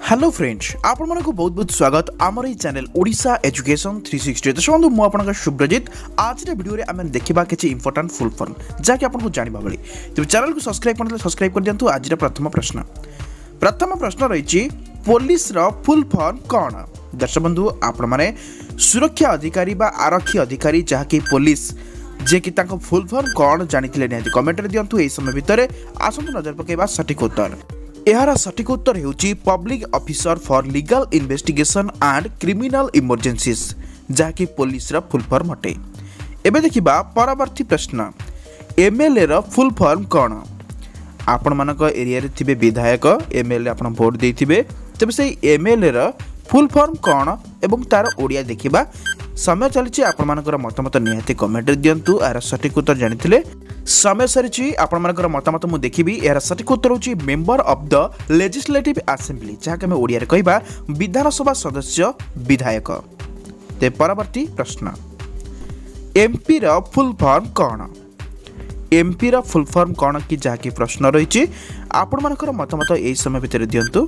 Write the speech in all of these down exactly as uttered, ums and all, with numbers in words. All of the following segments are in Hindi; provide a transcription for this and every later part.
हेलो फ्रेंड्स आपण मानक बहुत बहुत स्वागत आमर ये channel Odisha education three sixty. तो बंधु मु आपन शुभ्रजित आज वीडियो रे आम देखा किसी इंपोर्टेंट फुल फॉर्म जहाँकि आपको जानवा भाई तेज चैनल को सब्सक्राइब करते सब्सक्राइब कर दिंतु। आज प्रथम प्रश्न प्रथम प्रश्न रही पुलिस रो फुल फॉर्म कौन। दर्शक बंधु आपण माने सुरक्षा अधिकारी बा आरक्षी अधिकारी जहाँकि पुलिस जे कि तांको फुल फॉर्म कौन जानिथिले निहाती कमेंट रे दिंतु। एई समय भितर आसंतु नजर पकेबा सटीक उत्तर। यार सटीक उत्तर हेउची public officer for legal investigation and criminal emergencies जहाँकि पुलिस रो फुल फॉर्म हटे। एबे देखिबा परवर्ती प्रश्न एमएलए रो फुल फॉर्म कौन। आपण मानक एरिया रे थिबे विधायक एमएलए आपण वोट देथिबे तबे से एमएलए रो फुल फॉर्म कौन एवं तार ओडिया देखिबा। समय चली आपण मानकर मतामत निहाती कमेंट रे दियंतु। यार सटीक उत्तर जानिथिले समय सरी आपण मानकर मतामत मु देखिबी। यार सटीक उत्तर होची member of the legislative assembly जहाँकि आम ओडिया रे कहबा विधानसभा सदस्य विधायक। ते परवर्ती प्रश्न एमपी रो फुल फॉर्म कौन। एमपी रो फुल फॉर्म कौन कि जहाँकि प्रश्न रही आपण मानकर मतामत एई समय भितर दियंतु।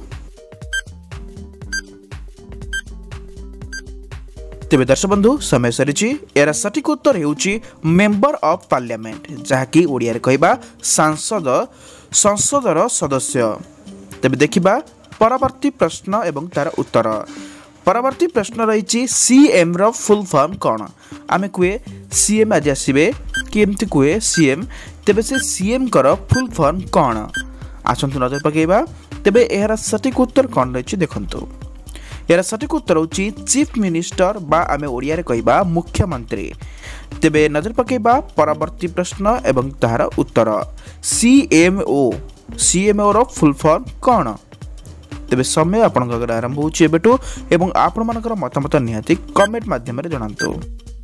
तेबे दर्शक बंधु समय सरी यार सटीक उत्तर हेउची मेंबर ऑफ पार्लियामेंट जहाँकि ओडिया रे कहबा सांसद संसदर सदस्य। तेबे देखिबा परवर्ती प्रश्न एवं तार उत्तर। परवर्ती प्रश्न रही सीएम रो फुल फॉर्म कौन। आमे कुए सीएम आज आसीबे कि एमती कुए सीएम तेबे से सीएम कर फुल फॉर्म कौन आसंतु नजर पकेबा। तेबे यार सटीक उत्तर कौन रही देखंतु। यार सटीक उत्तर होची चीफ मिनिस्टर बा आमे ओडिया रे कहबा मुख्यमंत्री। तेबे नजर पकेबा परवर्ती प्रश्न एवं तार उत्तर सीएमओ सीएमओ रो फुल फॉर्म कौन। तेबे समय आपन आरंभ होची एबेटू एवं आपण मानकर मतामत निहाती कमेंट माध्यम रे जणांतु।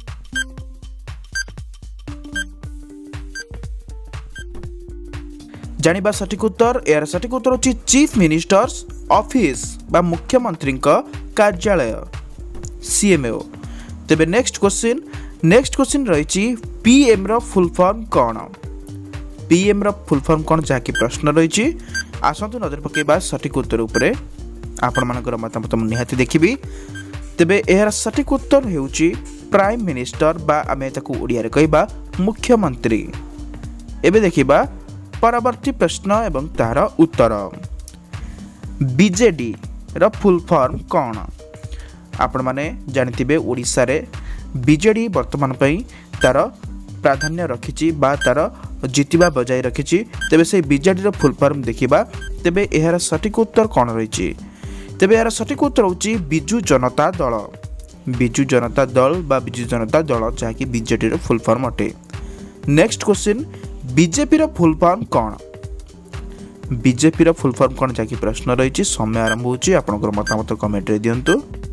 जानिबा सटीक उत्तर। यार सटीक उत्तर होची चीफ मिनिस्टर्स ऑफिस बा मुख्यमंत्री कार्यालय सीएमओ। तेबे नेक्स्ट क्वेश्चन नेक्स्ट क्वेश्चन रही पीएम रो फुल फॉर्म कौन। पीएम रो फुल फॉर्म कौन जहाँकि प्रश्न रही आसंतु नजर पकेबा सटीक उत्तर उपरे आपण मानकर मतामत निहाती देखिबी। तेबे यार सटीक उत्तर हेउची प्राइम मिनिस्टर बा आमे ताकू ओडिया रे कहबा मुख्यमंत्री। एबे देखिबा परवर्ती प्रश्न एवं तार उत्तर बीजेडी रो फुल फॉर्म कौन। आपण माने जानिथिबे ओडिसा रे बीजेडी वर्तमान पई तार प्राधान्य रखिची बा तार जितिबा बजाय रखिची। तेबे से बीजेडी रो फुल फॉर्म देखिबा। तेबे एहार सटीक उत्तर कौन रही। तेबे यार सटीक उत्तर होची बिजू जनता दल बिजू जनता दल बा बिजू जनता दल जहाँकि बीजेडी रो फुल फॉर्म अटे। नेक्स्ट क्वेश्चन बीजेपी रो फुल फॉर्म कौन। बीजेपी रो फुल फॉर्म कौन जहाँकि प्रश्न रही समय आरंभ होची आपनकर मतामत कमेंट रे दियंतु।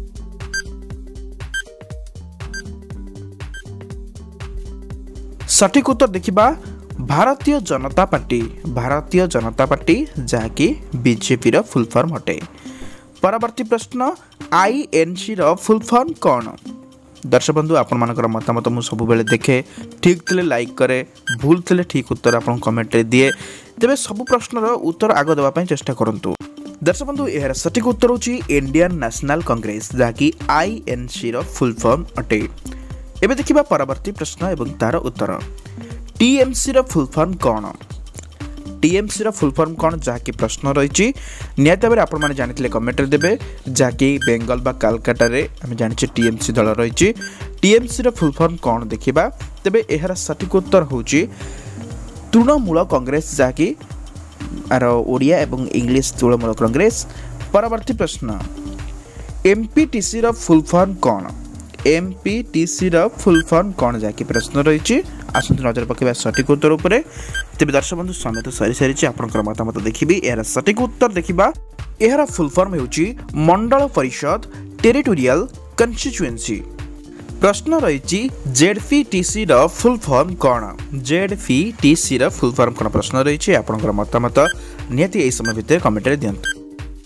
सटीक उत्तर देखिबा भारतीय जनता पार्टी भारतीय जनता पार्टी जहाँकि बीजेपी रो फुल फॉर्म हटे। परवर्ती प्रश्न आईएनसी रो फुल फॉर्म कौन। दर्शक बंधु आपण मानकर मतामत मु सब बेले देखे ठीक थिले लाइक करे भूल थिले ठीक उत्तर आपण कमेंट रे दिए। तेबे सब प्रश्न रो उत्तर आग देबा पई चेष्टा करंतु। दर्शक बंधु एहर सटीक उत्तर होची इंडियन नेशनल कांग्रेस जहाँकि आईएनसी रो फुल फॉर्म अटे। एबे देखिबा परवर्ती प्रश्न एवं तार उत्तर टीएमसी रो फुल फॉर्म कौन। टीएमसी रो फुल फॉर्म कौन जहाँकि प्रश्न रही निहत भाव आपण मैंने जानी कमेंट रे देबे जहाँकि बेंगल बा कालकाटा रे आम जानी टीएमसी दल रही। टीएमसी रो फुल फॉर्म कौन देखिबा। तेबे एहार सटीक उत्तर होची तृणमूल कांग्रेस जहाँकि आर ओडिया एवं इंग्लिश तृणमूल कांग्रेस। परवर्ती प्रश्न एमपीटीसी रो फुल फॉर्म कौन। एमपीटीसी रो फुल फॉर्म कौन जहाँकि प्रश्न रही आसंतु नजर पकेबा सटीक उत्तर उपरे। तेबे दर्शक बंधु समय तो सरी सारी आपनकर मतामत देखिबी। यार सटीक उत्तर देखिबा यार फुल फॉर्म हेउची मंडल परिषद टेरिटोरियल कन्स्टिट्युएंसी। प्रश्न रही जेडपीटीसी रो फुल फॉर्म कौन। जेडपीटीसी रो फुल फॉर्म कौन प्रश्न रही आपनकर मतामत निहाती एई समय भितर कमेंट रे दियंतु।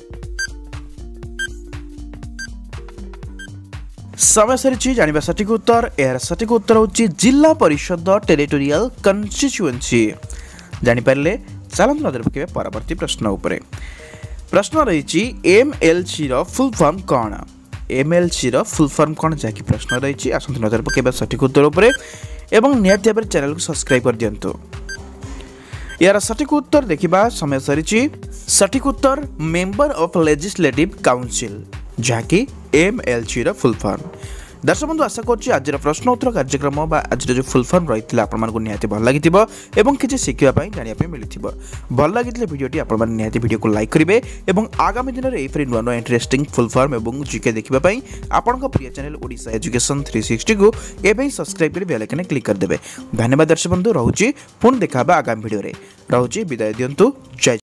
समय सरी जानिबा सटीक उत्तर। यार सटीक उत्तर होची जिला परिषद टेरिटोरियल कन्स्टिट्युएंसी। जानि पारले चलंतु नजर पकेबा परवर्ती प्रश्न उपरे। प्रश्न रही M L C full form कौन M L C full form कौन जहाँकि प्रश्न रही आसत नजर पकेबा सठिक उत्तर उपर एवं निहाती भाव चैनल को सब्सक्राइब कर दिंतु। यार सठिक उत्तर देखा समय सरी सठिक उत्तर मेंबर ऑफ लेजिस्लेटिव काउंसिल जहाँकि M L C full form. दर्शक बंधु आशा करुँच आज प्रश्न उत्तर कार्यक्रम आज जो फुल फॉर्म रही आपको निहाती भल लगी और किसी शिखापी जानापी मिली भल लगी भिडियोटी आपती भिडियो को लाइक करेंगे और आगामी दिन में यहपरी नुआ नुआ इंटरेस्टिंग फुल फॉर्म और जीके देखापी आपण प्रिय चैनल ओडिशा एजुकेशन थ्री सिक्सटी को एवं सब्सक्राइब कर बेल आइकन क्लिक करदे। धन्यवाद दर्शक बंधु, रोचे पुणी देखा आगामी भिडियो रोचे विदाय दिंतु। जय